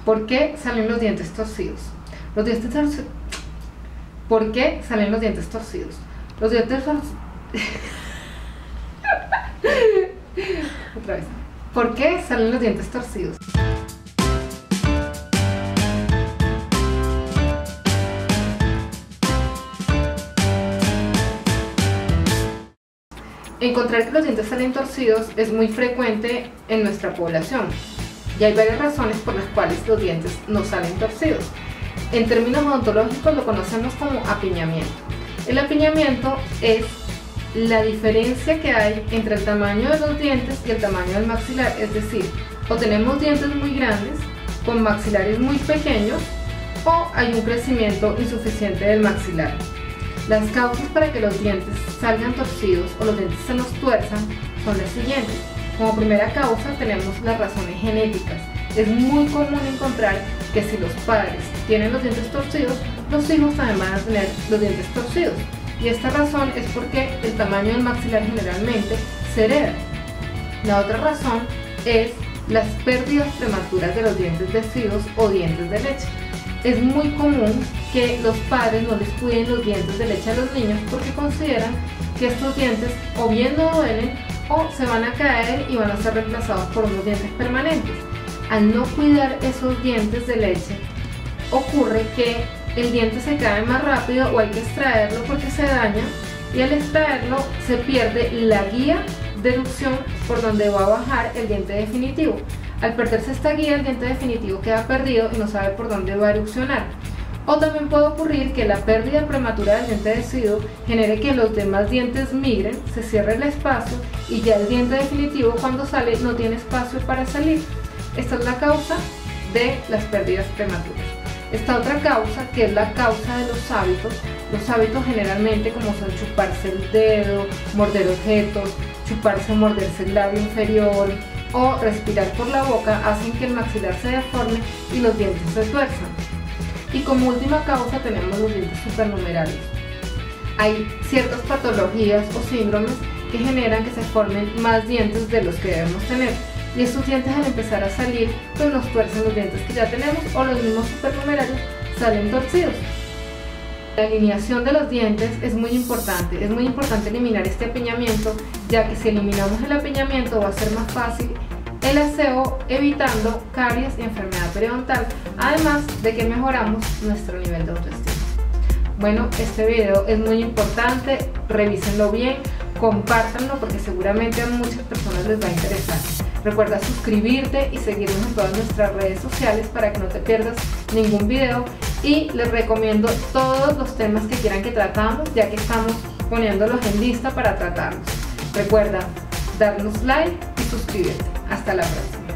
¿Por qué salen los dientes torcidos? Los dientes torcidos. ¿Por qué salen los dientes torcidos? Los dientes torcidos. Otra vez. ¿Por qué salen los dientes torcidos? Encontrar que los dientes salen torcidos es muy frecuente en nuestra población y hay varias razones por las cuales los dientes no salen torcidos. En términos odontológicos lo conocemos como apiñamiento. El apiñamiento es la diferencia que hay entre el tamaño de los dientes y el tamaño del maxilar, es decir, o tenemos dientes muy grandes con maxilares muy pequeños o hay un crecimiento insuficiente del maxilar. Las causas para que los dientes salgan torcidos o los dientes se nos tuerzan son las siguientes. Como primera causa tenemos las razones genéticas. Es muy común encontrar que si los padres tienen los dientes torcidos, los hijos también van a tener los dientes torcidos. Y esta razón es porque el tamaño del maxilar generalmente se hereda. La otra razón es las pérdidas prematuras de los dientes deciduos o dientes de leche. Es muy común que los padres no les cuiden los dientes de leche a los niños porque consideran que estos dientes o bien no duelen o se van a caer y van a ser reemplazados por unos dientes permanentes. Al no cuidar esos dientes de leche, ocurre que el diente se cae más rápido o hay que extraerlo porque se daña, y al extraerlo se pierde la guía de erupción por donde va a bajar el diente definitivo. Al perderse esta guía, el diente definitivo queda perdido y no sabe por dónde va a erupcionar. O también puede ocurrir que la pérdida prematura del diente deciduo genere que los demás dientes migren, se cierre el espacio y ya el diente definitivo cuando sale no tiene espacio para salir. Esta es la causa de las pérdidas prematuras. Esta otra causa, que es la causa de los hábitos generalmente como son chuparse el dedo, morder objetos, chuparse o morderse el labio inferior o respirar por la boca, hacen que el maxilar se deforme y los dientes se tuerzan. Y como última causa tenemos los dientes supernumerarios. Hay ciertas patologías o síndromes que generan que se formen más dientes de los que debemos tener. Y estos dientes al empezar a salir, pues nos tuercen los dientes que ya tenemos o los mismos supernumerarios salen torcidos. La alineación de los dientes es muy importante eliminar este apiñamiento, ya que si eliminamos el apiñamiento va a ser más fácil el aseo, evitando caries y enfermedad periodontal, además de que mejoramos nuestro nivel de autoestima. Bueno, este video es muy importante, revísenlo bien, compártanlo porque seguramente a muchas personas les va a interesar. Recuerda suscribirte y seguirnos en todas nuestras redes sociales para que no te pierdas ningún video, y les recomiendo todos los temas que quieran que tratamos, ya que estamos poniéndolos en lista para tratarlos. Recuerda darnos like y suscribirte. Hasta la próxima.